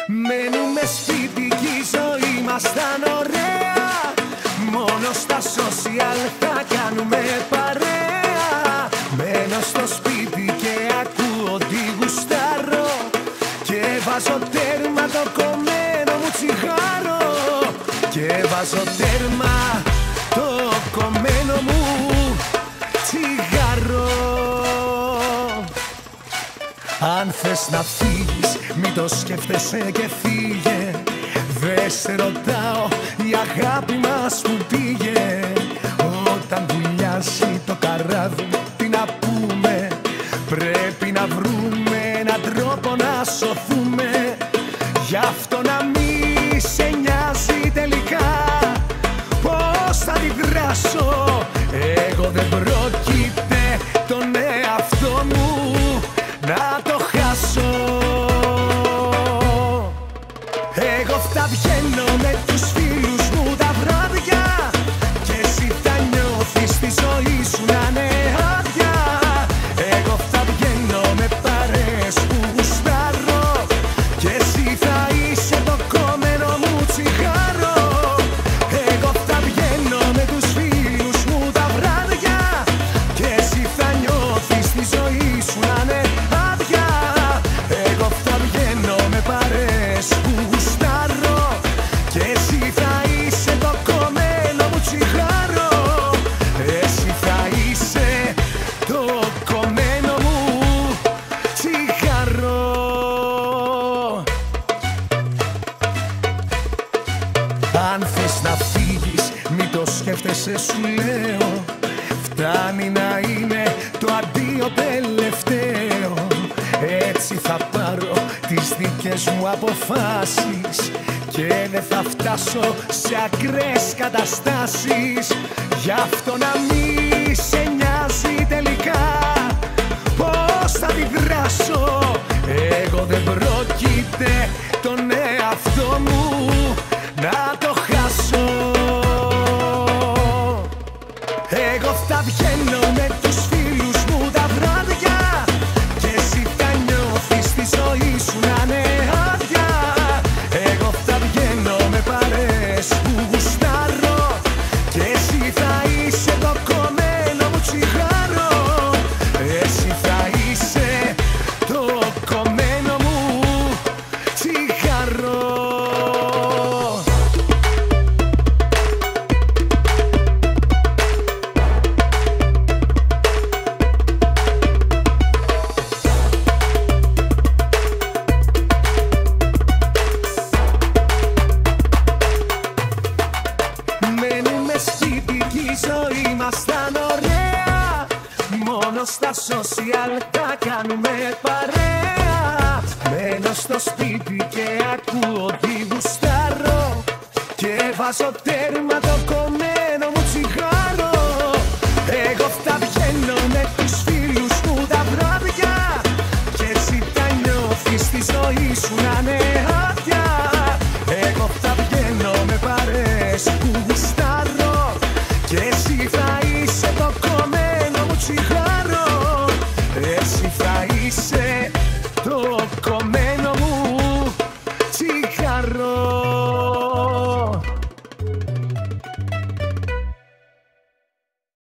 Μένουμε σπίτι κι η ζωή μας ήταν ωραία. Μόνο στα social θα κάνουμε παρέα. Μένω στο σπίτι και ακούω τι γουστάρω. Και βάζω τέρμα το κομμένο μου τσιγάρο. Και βάζω τέρμα το κομμένο μου τσιγάρο. Αν θες να φύγεις, μην το σκέφτεσαι και φύγε. Δε σε ρωτάω, η αγάπη μας που πήγε. Όταν βουλιάσει το καράβι, τι να πούμε. Πρέπει να βρούμε έναν τρόπο να σωθούμε. Γι' αυτό να μη σε νοιάζει τελικά πώς θα αντιδράσω. Εγώ δεν πρόκειται τον εαυτό μου να το χάσω. Εγώ θα βγαίνω με τους φίλους μου τα βράδια. Και εσύ θα νιώθεις τη ζωή σου να είναι άδεια. Εγώ θα βγαίνω με παρέες που γουστάρω. Και εσύ θα είσαι το κομμένο μου τσιγάρο. Εγώ θα βγαίνω με τους φίλους μου τα βράδια. Και εσύ θα νιώθεις τη ζωή σου να είναι άδεια. Εγώ θα βγαίνω με παρέες που γουστάρω. Και εσύ θα είσαι το κομμένο μου τσιγάρο. Εσύ θα είσαι το κομμένο μου τσιγάρο. Αν θες να φύγεις, μην το σκέφτεσαι σου λέω. Φτάνει να είναι το αντίο τελευταίο. Έτσι θα πάρω τις δικές μου αποφάσεις. Και δεν θα φτάσω σε ακραίες καταστάσεις. Γι' αυτό να μη σε νοιάζει τελικά πώς θα αντιδράσω. Εγώ δεν πρόκειται τον εαυτό μου να το χάσω. Εγώ θα βγαίνω με τους φίλους μου τα βράδια. Και εσύ θα νιώθεις τη ζωή σου να είναι άδεια. Εγώ θα βγαίνω με παρέες που γουστάρω. Και εσύ θα είσαι το κομμένο μου τσιγάρο. Εσύ θα είσαι το κομμένο μου τσιγάρο. Μένουμε σπίτι κι η ζωή μας ήταν ωραία. Μόνο στα social θα κάνουμε παρέα. Μένω στο σπίτι και ακούω τι γουστάρω. Και βάζω τέρμα το κομμένο